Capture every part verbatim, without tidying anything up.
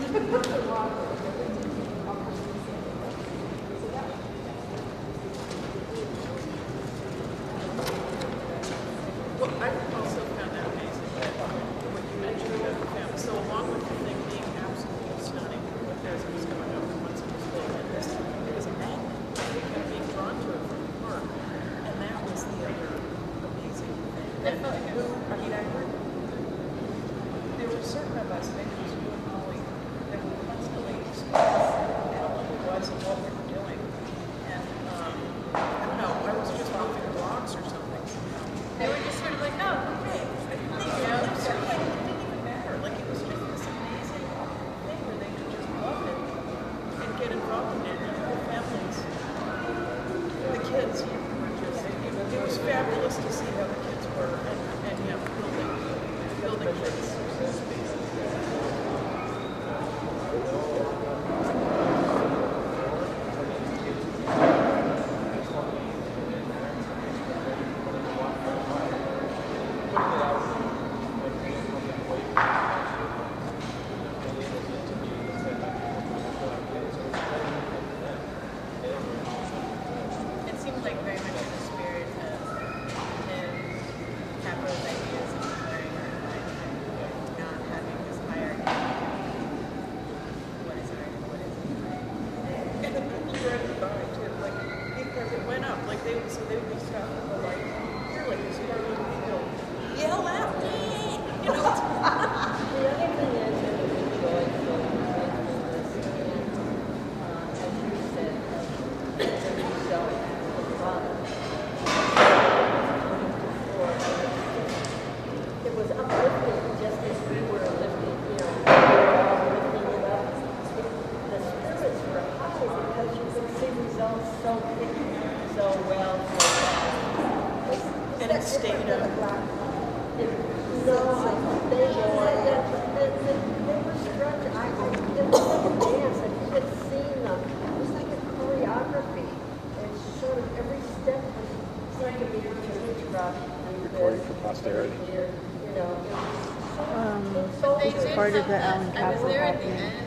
Part of the Allan Kaprow project.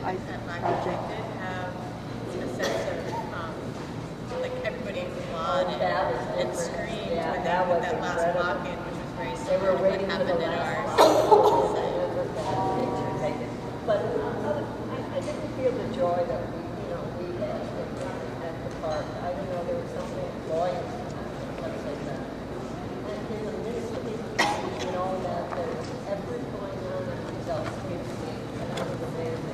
Did have a sense of um, like everybody applauded and, and screamed yeah, when they that put was that last incredible. walk in, which was very They similar were to waiting what for the happened in last ours. picture taken. But uh, I, I didn't feel the joy that we, you know, we had at, at the park. I don't know, there was something joyous, let's say that. And in the midst of it, you know, that there was effort going on and results came to me. And I was amazed.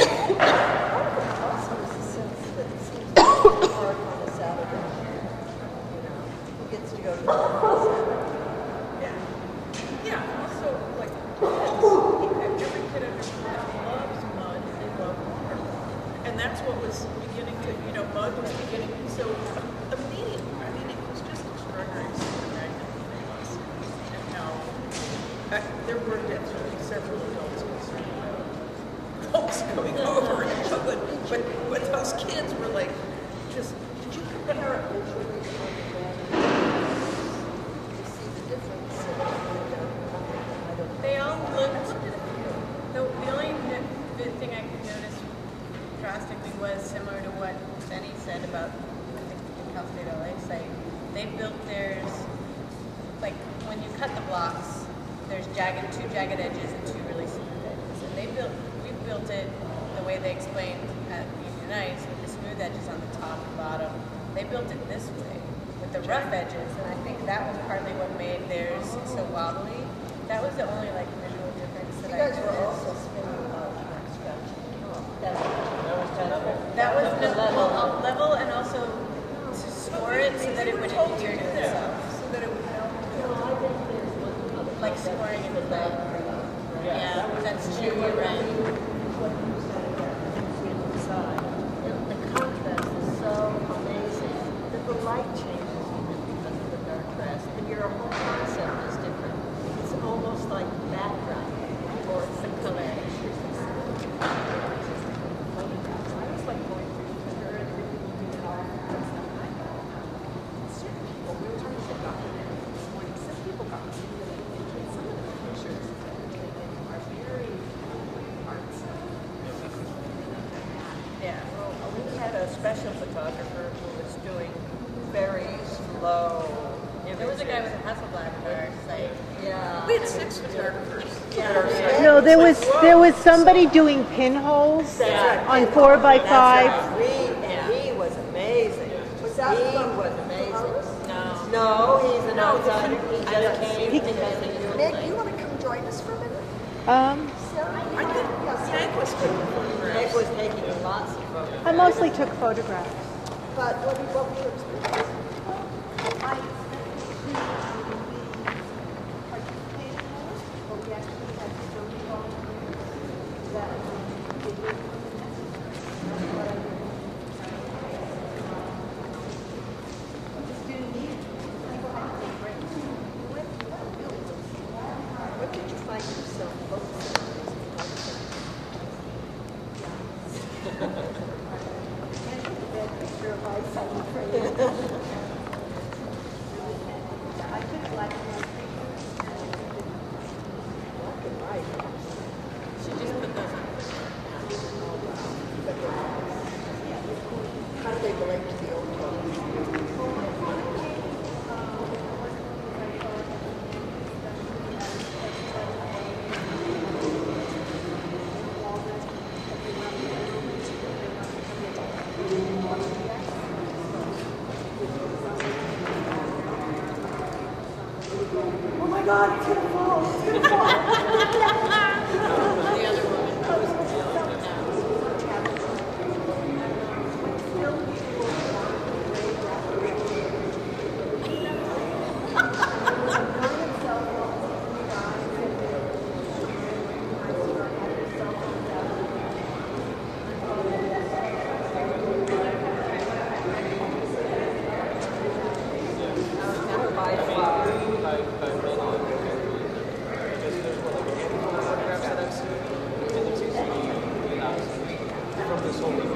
Also, it's a sense that it seems to be hard on a Saturday. You know, who gets to go to the park on a Saturday? Yeah. Yeah, also, like, kids, every kid understands loves mud, they love water. And that's what was beginning to, you know, mud was beginning, so immediately, I mean, it was just extraordinary to see the magnitude it was. And how, uh, there were definitely several adults concerned about folks going over and but, but, but those kids were like, just, did you compare it? They all looked, the, the only good thing I could notice drastically was similar to what Benny said about the Cal State L A site. They built theirs, like when you cut the blocks, there's jagged, two jagged edges and two really smooth edges. And they built, we built it the way they explained at Union Ice, with the smooth edges on the top and bottom. They built it this way, with the rough edges, and I think that was partly what made theirs so wobbly. That was the only like visual difference that You I guys were noticed. also spinning about scratching. That was kind of That was the level. level, level and also to score it so that it would adhere to itself. So that it would help. No, I think there's one other Like thing scoring in that the that- play. Yeah, that's true, you're right. What you said about the inside. And the contrast is so amazing that the light changes even because of the dark grass. And your whole concept is different. It's almost like background or it's the color. I was like going through Twitter and reading how some people, we were talking about this morning, some people got really into some of the pictures that are very artsy. special photographer who was doing very slow images. There was a guy with a Hasselblad at our site. Yeah. We had six photographers. Yeah. No, there was there was somebody doing pinholes That's on right. four by That's five. right. We, and he was amazing. Was that he from was amazing. No. No, he's an No, outsider. He I just don't- came he- because he knew Meg, me. you want to come join us for a minute? Um, Sarah? I think Meg was good. Meg was taking lots of photos. I mostly took photographs. But what, what were your experiences? I participated more, but we actually had to go that they did. That's what I did. Just didn't need it. People had to take breaks. What, what really was, what did you find yourself focusing on as a photographer? Can't get a bad picture of my son in front of you. I took black and white pictures. Black and white. She just put those on. How do they relate to the old one? Oh my God, it's gonna fall! It's gonna fall! The other woman. By far. From this whole